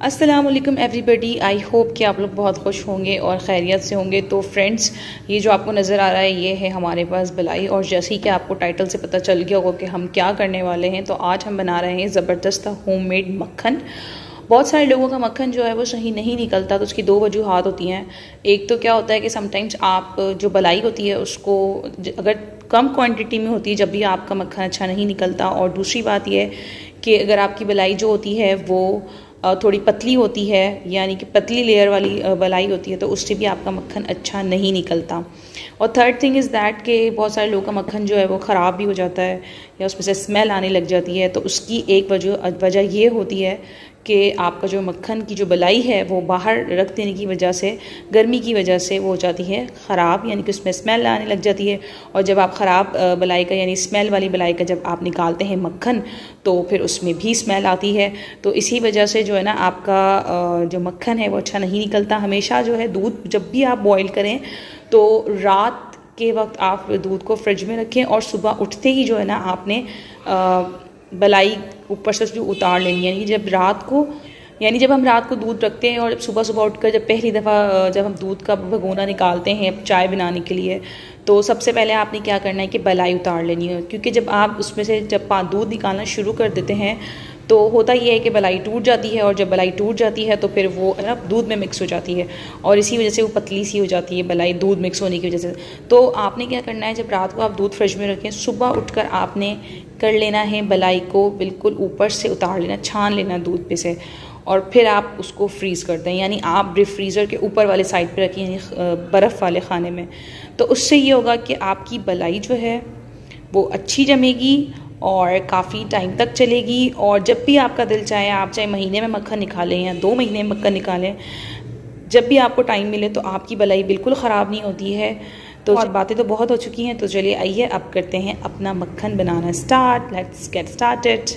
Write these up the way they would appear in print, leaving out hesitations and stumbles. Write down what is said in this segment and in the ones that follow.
अस्सलाम वालेकुम everybody. I hope कि आप लोग बहुत खुश होंगे और खैरियत से होंगे। तो फ्रेंड्स, ये जो आपको नज़र आ रहा है ये है हमारे पास बलाई। और जैसे ही कि आपको टाइटल से पता चल गया होगा कि हम क्या करने वाले हैं, तो आज हम बना रहे हैं ज़बरदस्त होममेड मक्खन। बहुत सारे लोगों का मक्खन जो है वो सही नहीं निकलता, तो उसकी दो वजूहात होती हैं। एक तो क्या होता है कि समटाइम्स आप जो बलाई होती है उसको अगर कम क्वांटिटी में होती है जब भी आपका मक्खन अच्छा नहीं निकलता। और दूसरी बात यह है कि अगर आपकी बलाई जो होती है वो थोड़ी पतली होती है, यानी कि पतली लेयर वाली बलाई होती है, तो उससे भी आपका मक्खन अच्छा नहीं निकलता। और थर्ड थिंग इज़ दैट कि बहुत सारे लोगों का मक्खन जो है वो ख़राब भी हो जाता है या उसमें से स्मेल आने लग जाती है। तो उसकी एक वजह ये होती है कि आपका जो मक्खन की जो बलाई है वो बाहर रख देने की वजह से, गर्मी की वजह से वो हो जाती है ख़राब, यानी कि उसमें स्मेल आने लग जाती है। और जब आप ख़राब बलाई का यानी स्मेल वाली बलाई का जब आप निकालते हैं मक्खन, तो फिर उसमें भी स्मेल आती है। तो इसी वजह से जो है ना आपका जो मक्खन है वो अच्छा नहीं निकलता। हमेशा जो है दूध जब भी आप बॉयल करें तो रात के वक्त आप दूध को फ्रिज में रखें और सुबह उठते ही जो है ना आपने बलाई ऊपर से जो उतार लेनी है। यानी जब हम रात को दूध रखते हैं और जब सुबह सुबह उठकर जब पहली दफ़ा जब हम दूध का भगोना निकालते हैं चाय बनाने के लिए, तो सबसे पहले आपने क्या करना है कि बलाई उतार लेनी है। क्योंकि जब आप उसमें से जब दूध निकालना शुरू कर देते हैं तो होता ये है कि बलाई टूट जाती है, और जब बलाई टूट जाती है तो फिर वो ना दूध में मिक्स हो जाती है और इसी वजह से वो पतली सी हो जाती है बलाई, दूध मिक्स होने की वजह से। तो आपने क्या करना है, जब रात को आप दूध फ्रिज में रखें, सुबह उठकर आपने कर लेना है बलाई को बिल्कुल ऊपर से उतार लेना, छान लेना दूध पे से, और फिर आप उसको फ्रीज़ कर दें। यानी आप डीप फ्रीज़र के ऊपर वाले साइड पे रखें, यानी बर्फ़ वाले खाने में। तो उससे ये होगा कि आपकी बलाई जो है वो अच्छी जमेगी और काफ़ी टाइम तक चलेगी। और जब भी आपका दिल चाहे, आप चाहे महीने में मक्खन निकालें या 2 महीने में मक्खन निकालें, जब भी आपको टाइम मिले तो आपकी बलाई बिल्कुल ख़राब नहीं होती है। तो बातें तो बहुत हो चुकी हैं, तो चलिए आइए अब करते हैं अपना मक्खन बनाना स्टार्ट। Let's get started.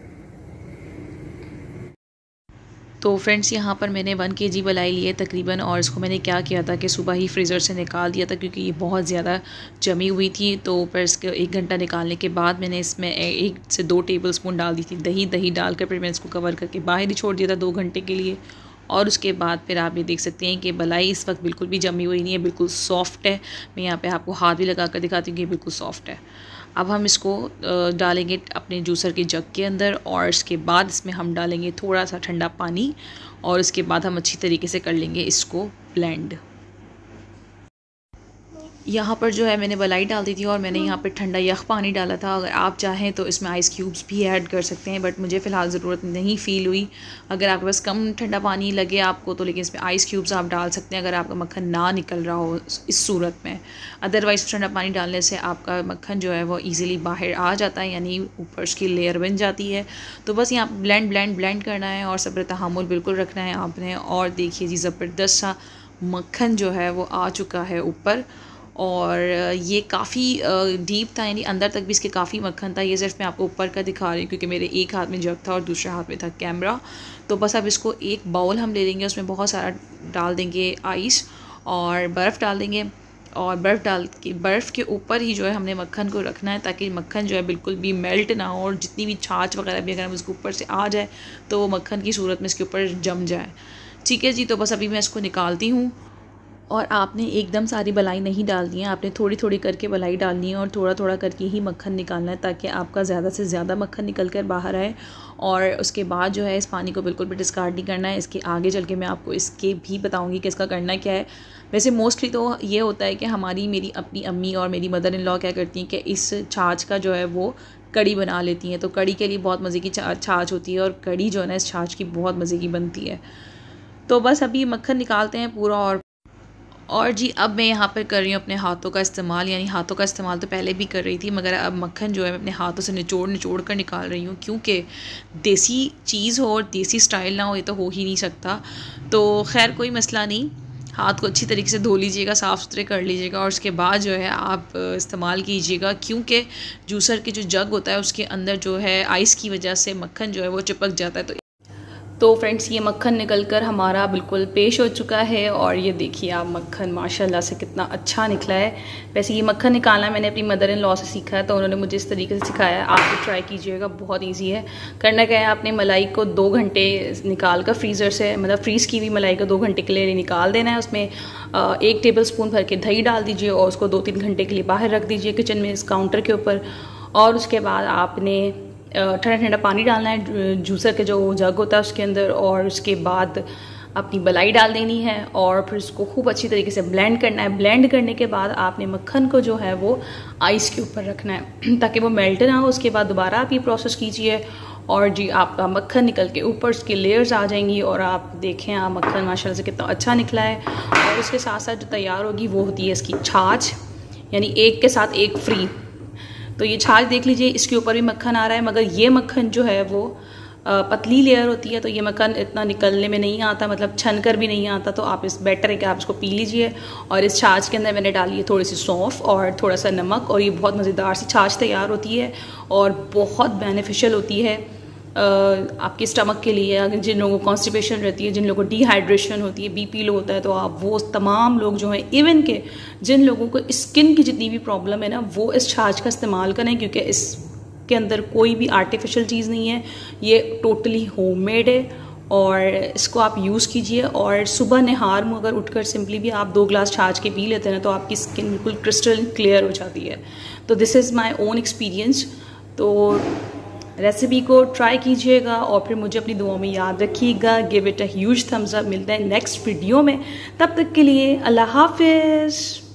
तो फ्रेंड्स, यहाँ पर मैंने 1 kg बलाई ली है तकरीबन, और इसको मैंने क्या किया था कि सुबह ही फ्रीज़र से निकाल दिया था क्योंकि ये बहुत ज़्यादा जमी हुई थी। तो फिर इसके 1 घंटा निकालने के बाद मैंने इसमें 1 से 2 टेबलस्पून डाल दी थी दही डालकर फिर मैंने इसको कवर करके बाहर ही छोड़ दिया था 2 घंटे के लिए। और उसके बाद फिर आप ये देख सकते हैं कि बलाई इस वक्त बिल्कुल भी जमी हुई नहीं है, बिल्कुल सॉफ्ट है। मैं यहाँ पे आपको हाथ भी लगा कर दिखाती हूँ कि बिल्कुल सॉफ्ट है। अब हम इसको डालेंगे अपने जूसर के जग के अंदर, और इसके बाद इसमें हम डालेंगे थोड़ा सा ठंडा पानी, और उसके बाद हम अच्छी तरीके से कर लेंगे इसको ब्लेंड। यहाँ पर जो है मैंने बलाई डाल दी थी और मैंने यहाँ पर ठंडा यख पानी डाला था। अगर आप चाहें तो इसमें आइस क्यूब्स भी ऐड कर सकते हैं, बट मुझे फ़िलहाल ज़रूरत नहीं फ़ील हुई। अगर आपके पास कम ठंडा पानी लगे आपको तो लेकिन इसमें आइस क्यूब्स आप डाल सकते हैं अगर आपका मक्खन ना निकल रहा हो इस सूरत में। अदरवाइज़ ठंडा पानी डालने से आपका मक्खन जो है वो ईज़िली बाहर आ जाता है, यानी ऊपर उसकी लेयर बन जाती है। तो बस यहाँ ब्लेंड करना है और सब्र तहम्मुल बिल्कुल रखना है आपने। और देखिए जी, ज़बरदस्त सा मक्खन जो है वो आ चुका है ऊपर, और ये काफ़ी डीप था, यानी अंदर तक भी इसके काफ़ी मक्खन था। ये सिर्फ मैं आपको ऊपर का दिखा रही हूँ क्योंकि मेरे एक हाथ में जग था और दूसरे हाथ में था कैमरा। तो बस अब इसको एक बाउल हम ले लेंगे, उसमें बहुत सारा डाल देंगे आइस और बर्फ़ डाल देंगे, और बर्फ़ के ऊपर ही जो है हमने मक्खन को रखना है ताकि मक्खन जो है बिल्कुल भी मेल्ट ना हो, और जितनी भी छाछ वगैरह भी अगर हम इसके ऊपर से आ जाए तो वो मक्खन की सूरत में इसके ऊपर जम जाए। ठीक है जी, तो बस अभी मैं इसको निकालती हूँ। और आपने एकदम सारी बलाई नहीं डालनी है, आपने थोड़ी थोड़ी करके बलाई डालनी है और थोड़ा थोड़ा करके ही मक्खन निकालना है ताकि आपका ज़्यादा से ज़्यादा मक्खन निकल कर बाहर आए। और उसके बाद जो है इस पानी को बिल्कुल भी डिस्कार्ड नहीं करना है। इसके आगे चल के मैं आपको इसके भी बताऊंगी कि इसका करना क्या है। वैसे मोस्टली तो ये होता है कि मेरी अपनी अम्मी और मेरी मदर इन लॉ क्या करती हैं कि इस छाछ का जो है वो कड़ी बना लेती हैं। तो कड़ी के लिए बहुत मज़े की छाछ होती है, और कड़ी जो है ना इस छाछ की बहुत मज़े की बनती है। तो बस अभी मक्खन निकालते हैं पूरा। और जी, अब मैं यहाँ पर कर रही हूँ अपने हाथों का इस्तेमाल, यानी हाथों का इस्तेमाल तो पहले भी कर रही थी मगर अब मक्खन जो है मैं अपने हाथों से निचोड़ कर निकाल रही हूँ, क्योंकि देसी चीज़ हो और देसी स्टाइल ना हो ये तो हो ही नहीं सकता। तो खैर कोई मसला नहीं, हाथ को अच्छी तरीके से धो लीजिएगा, साफ़ सुथरे कर लीजिएगा, और उसके बाद जो है आप इस्तेमाल कीजिएगा, क्योंकि जूसर के जो जग होता है उसके अंदर जो है आइस की वजह से मक्खन जो है वो चिपक जाता है। तो फ्रेंड्स ये मक्खन निकलकर हमारा बिल्कुल पेश हो चुका है और ये देखिए आप मक्खन माशाल्लाह से कितना अच्छा निकला है। वैसे ये मक्खन निकालना मैंने अपनी मदर इन लॉ से सीखा है, तो उन्होंने मुझे इस तरीके से सिखाया है। आप भी ट्राई कीजिएगा, बहुत ईजी है। करना क्या है, आपने मलाई को 2 घंटे निकाल कर फ्रीज़र से, मतलब फ्रीज़ की हुई मलाई को 2 घंटे के लिए निकाल देना है। उसमें 1 टेबल स्पून भर के दही डाल दीजिए और उसको 2-3 घंटे के लिए बाहर रख दीजिए किचन में, इस काउंटर के ऊपर। और उसके बाद आपने ठंडा ठंडा पानी डालना है जूसर के जो जग होता है उसके अंदर, और उसके बाद अपनी मलाई डाल देनी है और फिर उसको खूब अच्छी तरीके से ब्लेंड करना है। ब्लेंड करने के बाद आपने मक्खन को जो है वो आइस के ऊपर रखना है ताकि वो मेल्ट ना हो। उसके बाद दोबारा आप ये प्रोसेस कीजिए और जी आपका मक्खन निकल के ऊपर उसकी लेयर्स आ जाएंगी और आप देखें आप मक्खन माशाल्लाह से कितना अच्छा निकला है। और उसके साथ साथ जो तैयार होगी वो होती है इसकी छाछ, यानी एक के साथ एक फ्री। तो ये छाछ देख लीजिए, इसके ऊपर भी मक्खन आ रहा है, मगर ये मक्खन जो है वो पतली लेयर होती है, तो ये मक्खन इतना निकलने में नहीं आता, मतलब छन कर भी नहीं आता। तो आप इस बेटर है कि आप इसको पी लीजिए। और इस छाछ के अंदर मैंने डाली है थोड़ी सी सौंफ और थोड़ा सा नमक, और ये बहुत मज़ेदार सी छाछ तैयार होती है और बहुत बेनिफिशियल होती है आपके स्टमक के लिए। अगर जिन लोगों को कॉन्स्टिपेशन रहती है, जिन लोगों को डिहाइड्रेशन होती है, बीपी लो होता है, तो आप वो तमाम लोग जो हैं, इवन के जिन लोगों को स्किन की जितनी भी प्रॉब्लम है ना, वो इस छाछ का इस्तेमाल करें, क्योंकि इसके अंदर कोई भी आर्टिफिशियल चीज़ नहीं है, ये टोटली होममेड है। और इसको आप यूज़ कीजिए और सुबह नहार में अगर उठकर सिंपली भी आप 2 ग्लास छाछ के पी लेते हैं तो आपकी स्किन बिल्कुल क्रिस्टल क्लियर हो जाती है। तो this is my own experience. तो रेसिपी को ट्राई कीजिएगा और फिर मुझे अपनी दुआओं में याद रखिएगा। Give it a huge thumbs up. मिलते हैं नेक्स्ट वीडियो में, तब तक के लिए अल्लाह हाफिज़।